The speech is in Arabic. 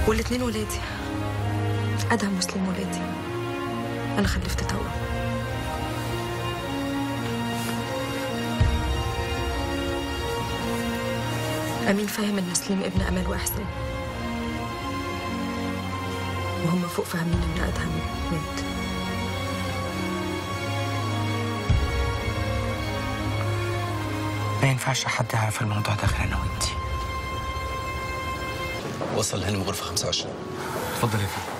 والاتنين ولادي. أدهم مسلم ولادي. أنا خلفت توأم. أمين فاهم إن سليم ابن أمل وإحسان، وهم فوق فاهمين إن أدهم مات. ما ينفعش حد يعرف الموضوع ده غير أنا وإنتي. وصل هاني من غرفة 25. اتفضل يا فندم.